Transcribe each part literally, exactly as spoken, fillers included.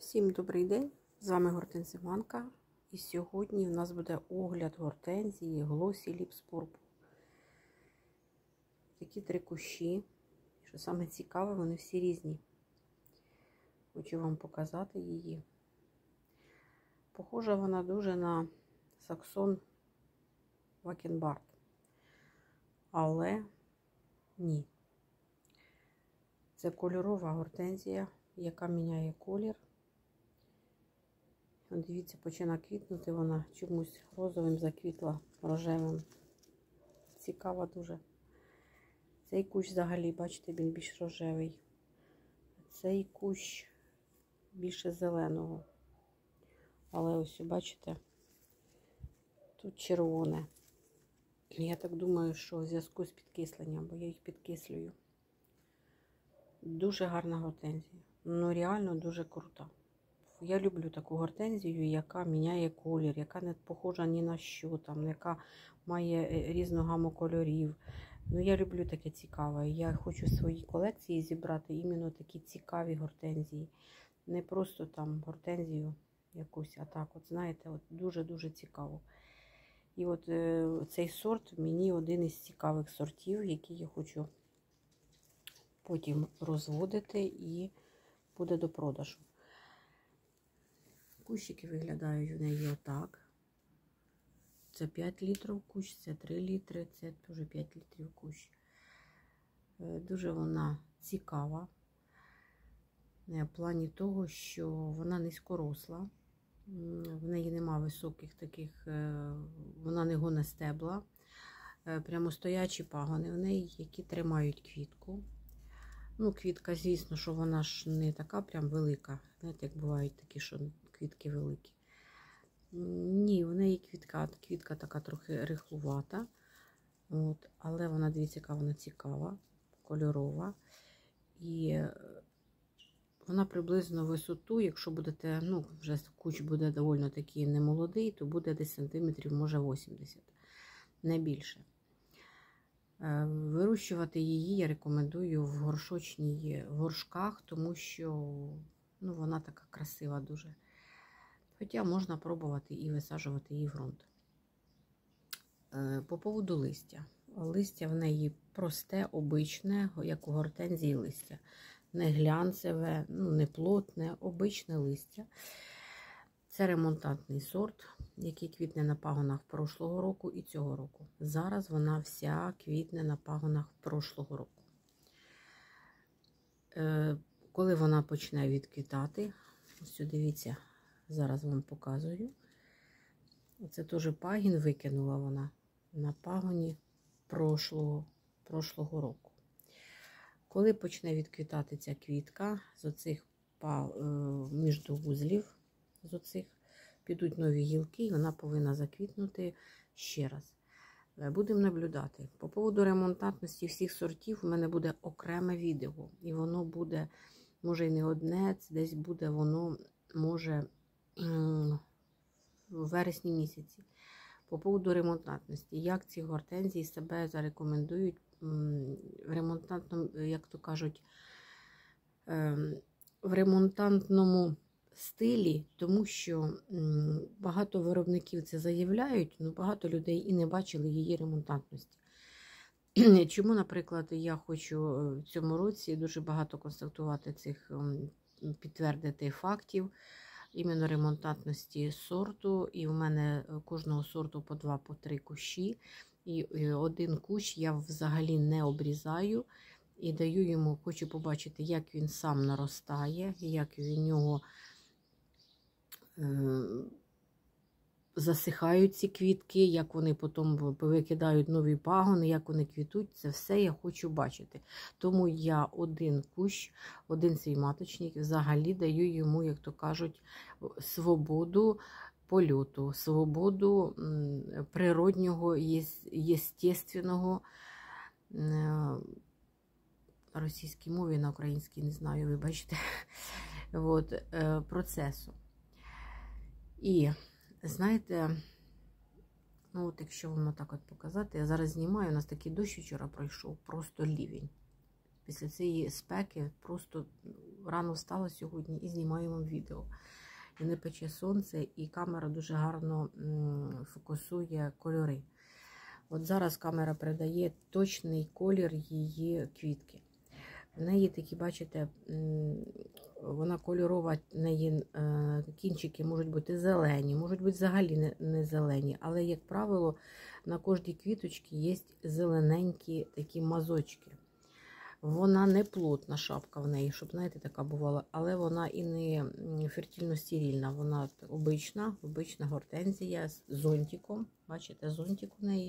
Всім добрий день! З вами Гортензиманка. І сьогодні в нас буде огляд гортензії Glossy Lips Purple. Такі три кущі. Що саме цікаве, вони всі різні. Хочу вам показати її. Похожа вона дуже на Saxon Wackenbart. Але ні. Це кольорова гортензія, яка міняє колір. Дивіться, починає квітнути, вона чомусь розовим заквітла, рожевим. Цікава дуже. Цей кущ взагалі, бачите, він більш рожевий. Цей кущ більше зеленого. Але ось, бачите, тут червоне. Я так думаю, що в зв'язку з підкисленням, бо я їх підкислюю. Дуже гарна гортензія. Ну, реально дуже крута. Я люблю таку гортензію, яка міняє колір, яка не похожа ні на що, там, яка має різну гаму кольорів. Ну, я люблю таке цікаве. Я хочу в своїй колекції зібрати іменно такі цікаві гортензії. Не просто там гортензію якусь, а так, от, знаєте, от дуже-дуже цікаво. І от е, цей сорт мені один із цікавих сортів, який я хочу потім розводити і буде до продажу. Кущики виглядають в неї отак. Це п'ять літрів кущ, це три літри, це теж п'ять літрів кущ. Дуже вона цікава. В плані того, що вона низькоросла. В неї нема високих таких, вона не гоне стебла. Прямо стоячі пагони в неї, які тримають квітку. Ну, квітка, звісно, що вона ж не така прям велика. Знаєте, як бувають такі, що квітки великі. Ні, в неї квітка, квітка така трохи рихлувата. От, але вона, дивіться, яка вона цікава, кольорова. І вона приблизно висоту, якщо будете, ну, вже кущ буде доволі такий немолодий, то буде десь сантиметрів, може, вісімдесят, не більше. Вирощувати її я рекомендую в горшочній горшках, тому що ну, вона така красива дуже. Хоча можна пробувати і висаджувати її в ґрунт. По поводу листя. Листя в неї просте, обичне, як у гортензії листя. Не глянцеве, ну, не плотне, обичне листя. Це ремонтантний сорт, який квітне на пагонах прошлого року і цього року. Зараз вона вся квітне на пагонах прошлого року. Е, коли вона почне відквітати, ось дивіться, зараз вам показую. Це теж пагін викинула вона на пагоні прошлого, прошлого року. Коли почне відквітати ця квітка, з оцих міждовузлів, з оцих підуть нові гілки, і вона повинна заквітнути ще раз. Будемо наблюдати. По поводу ремонтантності всіх сортів у мене буде окреме відео. І воно буде, може і не одне, це десь буде воно, може, в вересні місяці. По поводу ремонтантності. Як ці гортензії себе зарекомендують в ремонтантному, як то кажуть, в ремонтантному стилі, тому що багато виробників це заявляють, але багато людей і не бачили її ремонтантності. Чому, наприклад, я хочу в цьому році дуже багато констатувати цих, підтвердити фактів, іменно ремонтантності сорту, і в мене кожного сорту по два, по три кущі, і один кущ я взагалі не обрізаю, і даю йому, хочу побачити, як він сам наростає, як в нього засихають ці квітки, як вони потім викидають нові пагони, як вони квітуть. Це все я хочу бачити. Тому я один кущ, один свій маточник, взагалі даю йому, як то кажуть, свободу польоту, свободу природнього, єстественного, на російській мові, на українській, не знаю, вибачте, от, процесу. І, знаєте, ну от якщо вам так от показати, я зараз знімаю, у нас такий дощ вчора пройшов, просто лівень. Після цієї спеки просто рано встала сьогодні і знімаю вам відео. І не пече сонце, і камера дуже гарно фокусує кольори. От зараз камера передає точний колір її квітки. В неї такі, бачите, вона кольорова, в неї кінчики можуть бути зелені, можуть бути взагалі не зелені. Але, як правило, на кожній квіточці є зелененькі такі мазочки. Вона не плотна шапка в неї, щоб, знаєте, така бувала, але вона і не фертильно-стерильна. Вона обична, обична гортензія з зонтиком. Бачите, зонтик у неї.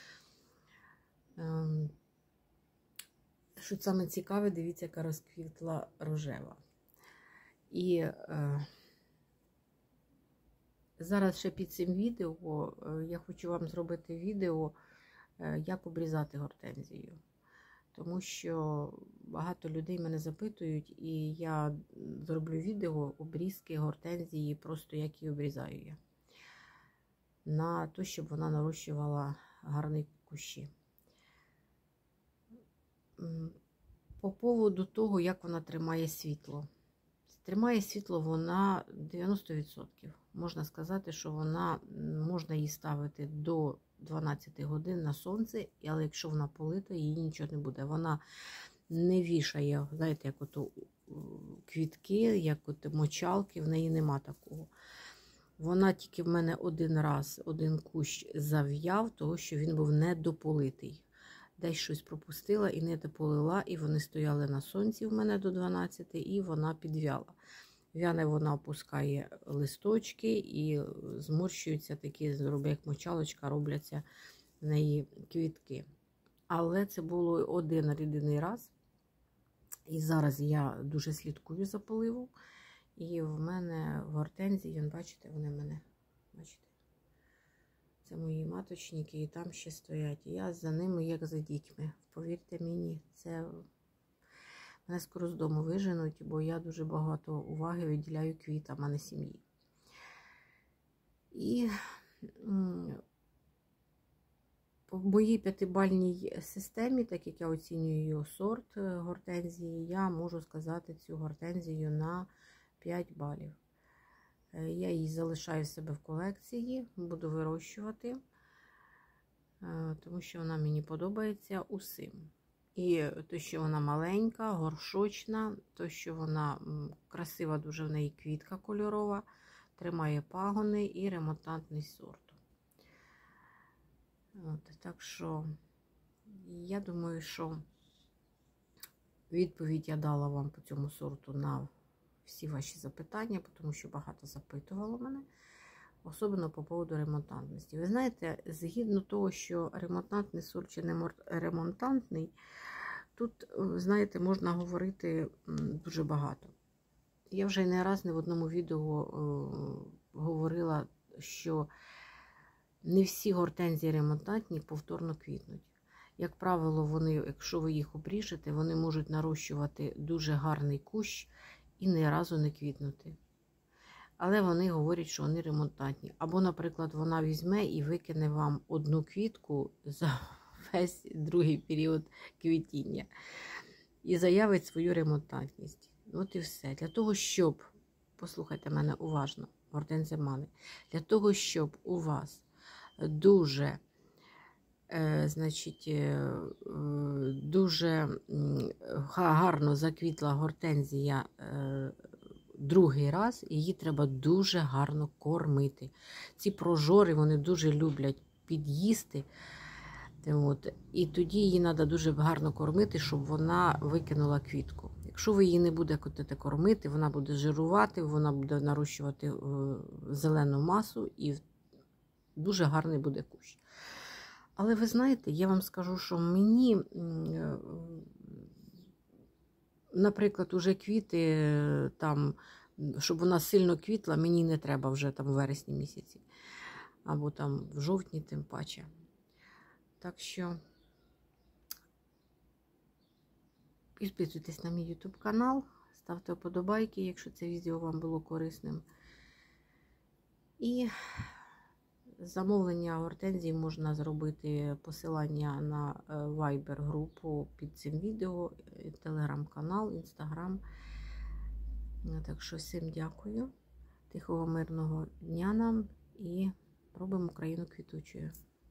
Що саме цікаве, дивіться, яка розквітла рожева. І е, зараз ще під цим відео е, я хочу вам зробити відео, е, як обрізати гортензію. Тому що багато людей мене запитують, і я зроблю відео обрізки гортензії, просто як її обрізаю я. На те, щоб вона нарощувала гарні кущі. По поводу того, як вона тримає світло. Тримає світло вона дев'яносто відсотків. Можна сказати, що вона, можна її ставити до дванадцяти годин на сонце, але якщо вона полита, їй нічого не буде. Вона не вішає, знаєте, як ото квітки, як от мочалки, в неї нема такого. Вона тільки в мене один раз, один кущ зав'яв, того, що він був недополитий. Десь щось пропустила і не дополила, і вони стояли на сонці в мене до дванадцяти, і вона підв'яла. В'яне вона опускає листочки і зморщуються такі, як мочалочка, робляться в неї квітки. Але це було один єдиний раз. І зараз я дуже слідкую за поливом. І в мене в гортензії, бачите, вони в мене, бачите, це мої маточники, і там ще стоять. Я за ними, як за дітьми. Повірте мені, це мене скоро з дому виженуть, бо я дуже багато уваги виділяю квітам, а не сім'ї. І в моїй п'ятибальній системі, так як я оцінюю сорт гортензії, я можу сказати цю гортензію на п'ять балів. Я її залишаю в себе в колекції, буду вирощувати, тому що вона мені подобається усім. І те, що вона маленька, горшочна, те, що вона красива, дуже в неї квітка кольорова, тримає пагони і ремонтантний сорт. От, так що, я думаю, що відповідь я дала вам по цьому сорту на всі ваші запитання, тому що багато запитувало мене, особливо по поводу ремонтантності. Ви знаєте, згідно того, що ремонтантний сорт чи не ремонтантний, тут, знаєте, можна говорити дуже багато. Я вже не раз не в одному відео е, говорила, що не всі гортензії ремонтантні повторно квітнуть. Як правило, вони, якщо ви їх обріжете, вони можуть нарощувати дуже гарний кущ і ні разу не квітнути. Але вони говорять, що вони ремонтантні. Або, наприклад, вона візьме і викине вам одну квітку за весь другий період квітіння. І заявить свою ремонтантність. От і все. Для того, щоб, послухайте мене уважно, гортензія мани, для того, щоб у вас дуже, е, значить, е, дуже гарно заквітла гортензія е, другий раз, її треба дуже гарно кормити. Ці прожори, вони дуже люблять під'їсти. От. І тоді її треба дуже гарно кормити, щоб вона викинула квітку. Якщо ви її не будете кормити, вона буде жирувати, вона буде нарощувати зелену масу і дуже гарний буде кущ. Але ви знаєте, я вам скажу, що мені, наприклад, уже квіти, там, щоб вона сильно квітла, мені не треба вже там в вересні місяці. Або там в жовтні тим паче. Так що підписуйтесь на мій ютуб канал, ставте вподобайки, якщо це відео вам було корисним. І Замовлення гортензії можна зробити посилання на Viber групу під цим відео, телеграм-канал, інстаграм. Так що всім дякую. Тихого, мирного дня нам і робимо Україну квітучою.